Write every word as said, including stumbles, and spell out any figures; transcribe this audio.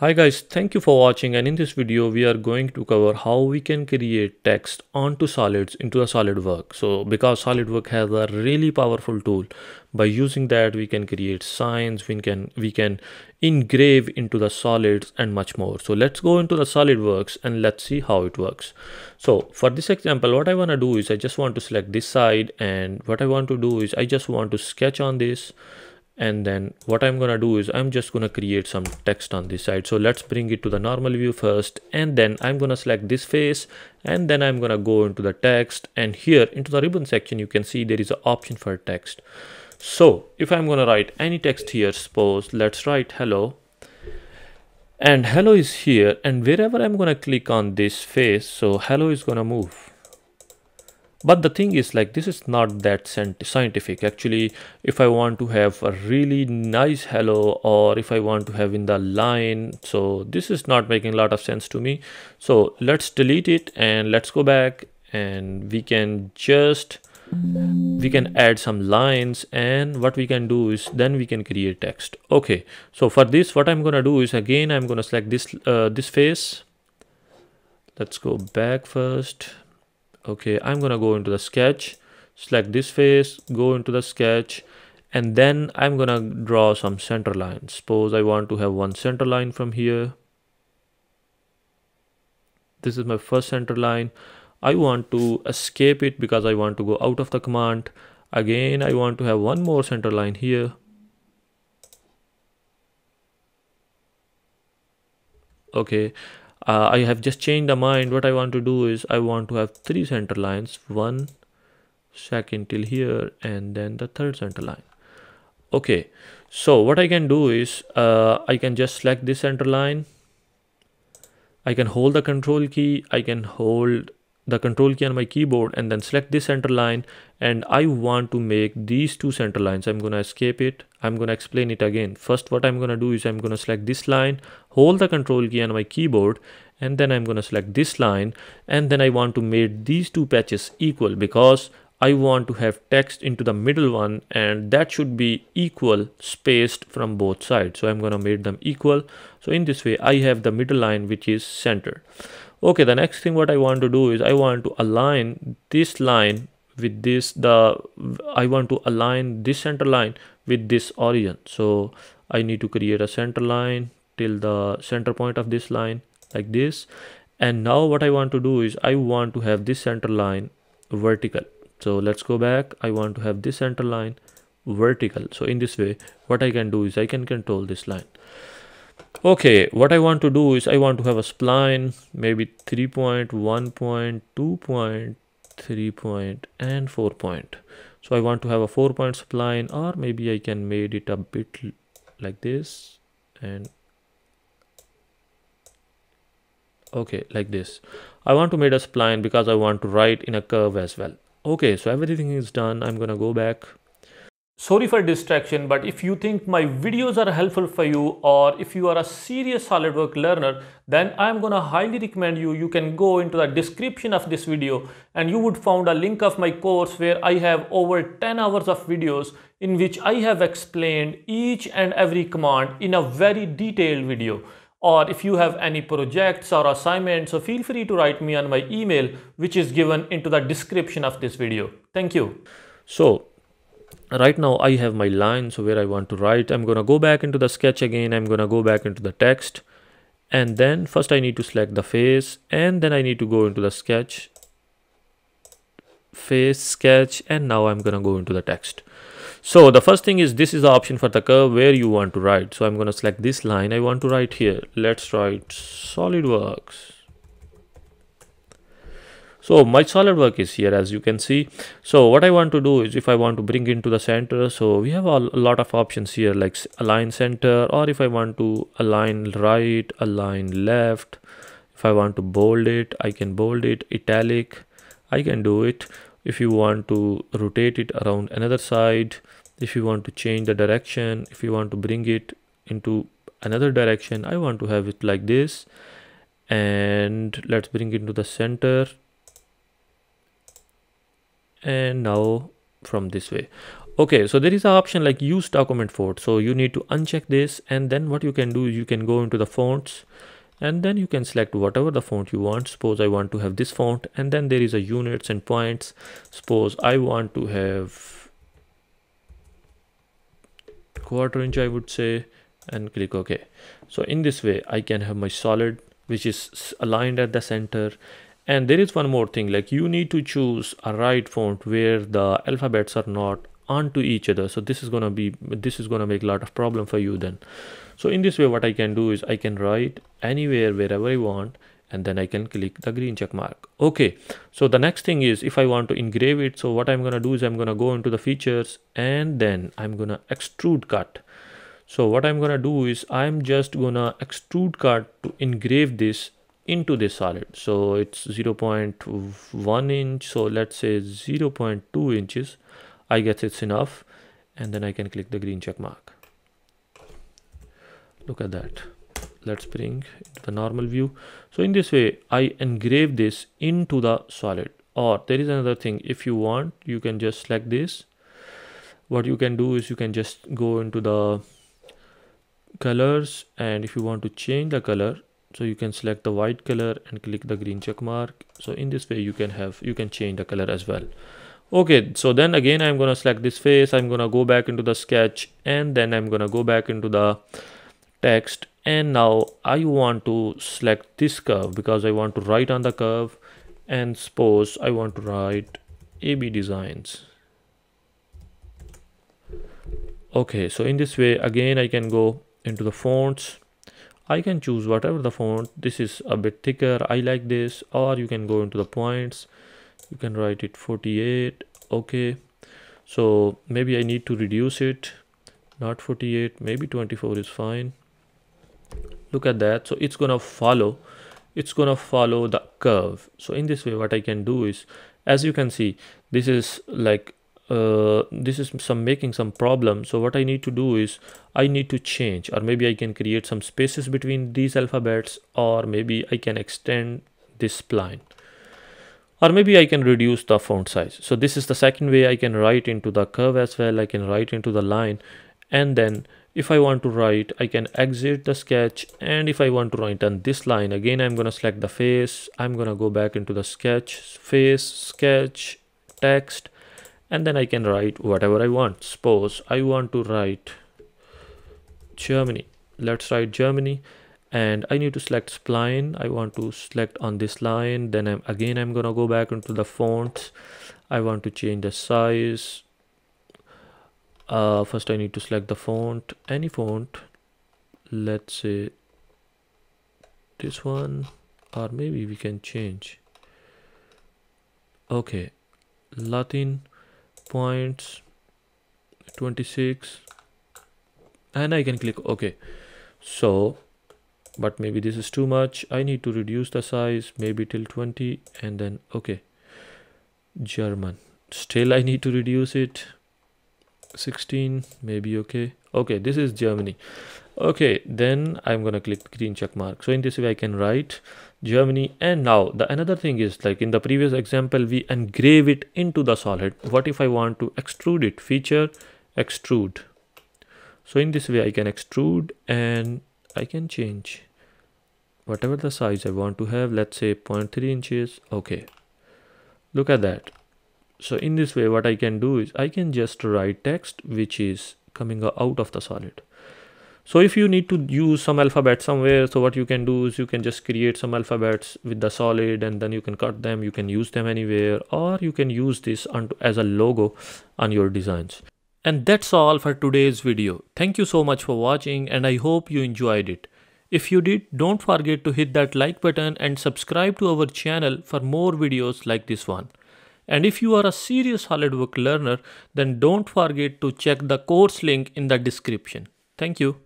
Hi guys, thank you for watching, and in this video we are going to cover how we can create text onto solids into a SolidWorks. So because SolidWorks has a really powerful tool, by using that we can create signs, we can we can engrave into the solids and much more. So let's go into the SolidWorks and let's see how it works. So for this example, what I want to do is I just want to select this side, and what I want to do is I just want to sketch on this. And then what I'm gonna do is I'm just gonna create some text on this side. So let's bring it to the normal view first, and then I'm gonna select this face, and then I'm gonna go into the text, and here into the ribbon section you can see there is an option for text. So if I'm gonna write any text here, suppose let's write hello, and hello is here, and wherever I'm gonna click on this face, so hello is gonna move. But the thing is, like, this is not that scientific. Actually, if I want to have a really nice hello, or if I want to have in the line, so this is not making a lot of sense to me. So let's delete it and let's go back, and we can just we can add some lines, and what we can do is then we can create text. Okay, so for this what I'm gonna do is, again I'm gonna select this uh, this face. Let's go back first. Okay, I'm gonna go into the sketch, select this face, go into the sketch, and then I'm gonna draw some center lines. Suppose I want to have one center line from here. This is my first center line. I want to escape it because I want to go out of the command. Again, I want to have one more center line here. Okay. Uh, I have just changed the mind. What I want to do is I want to have three center lines, one, second till here, and then the third center line. Okay, so what I can do is uh, I can just select this center line. I can hold the control key. I can hold the control key on my keyboard and then select this center line, and I want to make these two center lines. I'm gonna escape it. I'm gonna explain it again. First, what I'm gonna do is I'm gonna select this line, hold the control key on my keyboard, and then I'm gonna select this line, and then I want to make these two patches equal because I want to have text into the middle one, and that should be equal spaced from both sides. So I'm gonna make them equal. So in this way I have the middle line which is centered. Okay, the next thing what I want to do is I want to align this line with this, the I want to align this center line with this origin. So I need to create a center line till the center point of this line like this. And now what I want to do is I want to have this center line vertical. So let's go back. I want to have this center line vertical. So in this way what I can do is I can control this line. Okay, what I want to do is I want to have a spline, maybe three point, one point, two point, three point, and four point. So I want to have a four point spline, or maybe I can make it a bit like this, and okay, like this. I want to make a spline because I want to write in a curve as well. Okay, so everything is done. I'm gonna go back. Sorry for distraction, but if you think my videos are helpful for you, or if you are a serious SolidWorks learner, then I'm gonna highly recommend you, you can go into the description of this video and you would find a link of my course where I have over ten hours of videos in which I have explained each and every command in a very detailed video. Or if you have any projects or assignments, so feel free to write me on my email, which is given into the description of this video. Thank you. So right now I have my line, so where I want to write, I'm gonna go back into the sketch again. I'm gonna go back into the text, and then first I need to select the face, and then I need to go into the sketch, face, sketch, and now I'm gonna go into the text. So the first thing is this is the option for the curve where you want to write. So I'm gonna select this line. I want to write here. Let's write SolidWorks. So my SolidWorks is here, as you can see. So what I want to do is if I want to bring into the center, so we have a lot of options here, like align center, or if I want to align right, align left. If I want to bold it, I can bold it, italic, I can do it. If you want to rotate it around another side, if you want to change the direction, if you want to bring it into another direction, I want to have it like this. And let's bring it into the center. And now from this way. Okay, so there is an option like use document font. So you need to uncheck this, and then what you can do is you can go into the fonts, and then you can select whatever the font you want. Suppose I want to have this font, and then there is a units and points. Suppose I want to have quarter inch, I would say, and click OK. So in this way I can have my solid, which is aligned at the center. And there is one more thing, like you need to choose a right font where the alphabets are not onto each other. So this is gonna be this is gonna make a lot of problem for you then. So in this way what I can do is I can write anywhere wherever I want, and then I can click the green check mark. Okay, so the next thing is if I want to engrave it, so what I'm gonna do is I'm gonna go into the features, and then I'm gonna extrude cut. So what I'm gonna do is I'm just gonna extrude cut to engrave this into this solid. So it's zero point one inch, so let's say zero point two inches. I guess it's enough, and then I can click the green check mark. Look at that. Let's bring the normal view. So in this way I engrave this into the solid. Or there is another thing, if you want you can just select this. What you can do is you can just go into the colors, and if you want to change the color, so you can select the white color and click the green check mark. So in this way you can have you can change the color as well. Okay, so then again I'm gonna select this face, I'm gonna go back into the sketch, and then I'm gonna go back into the text, and now I want to select this curve because I want to write on the curve, and suppose I want to write A B designs. Okay, so in this way again I can go into the fonts. I can choose whatever the font. This is a bit thicker, I like this. Or you can go into the points, you can write it forty-eight. Okay, so maybe I need to reduce it, not forty-eight, maybe twenty-four is fine. Look at that. So it's gonna follow it's gonna follow the curve. So in this way what I can do is, as you can see, this is like uh this is some making some problem. So what I need to do is I need to change, or maybe I can create some spaces between these alphabets, or maybe I can extend this spline, or maybe I can reduce the font size. So this is the second way. I can write into the curve as well, I can write into the line, and then if I want to write I can exit the sketch, and if I want to write on this line, again I'm gonna select the face, I'm gonna go back into the sketch, face, sketch, text, and then I can write whatever I want. Suppose I want to write Germany. Let's write Germany, and I need to select spline. I want to select on this line, then I'm again I'm gonna go back into the fonts. I want to change the size. Uh, first I need to select the font, any font, let's say this one, or maybe we can change. Okay, Latin points twenty-six, and I can click OK. So but maybe this is too much, I need to reduce the size maybe till twenty, and then okay. German, still I need to reduce it, sixteen, maybe. Okay, okay, this is Germany. Okay, then I'm gonna click green check mark. So in this way I can write Germany. And now the another thing is, like in the previous example we engrave it into the solid. What if I want to extrude it? Feature, extrude. So in this way I can extrude, and I can change whatever the size I want to have, let's say zero point three inches. Okay, look at that. So in this way what I can do is I can just write text which is coming out of the solid. So if you need to use some alphabet somewhere, so what you can do is you can just create some alphabets with the solid, and then you can cut them, you can use them anywhere, or you can use this as a logo on your designs. And that's all for today's video. Thank you so much for watching, and I hope you enjoyed it. If you did, don't forget to hit that like button and subscribe to our channel for more videos like this one. And if you are a serious SolidWorks learner, then don't forget to check the course link in the description. Thank you.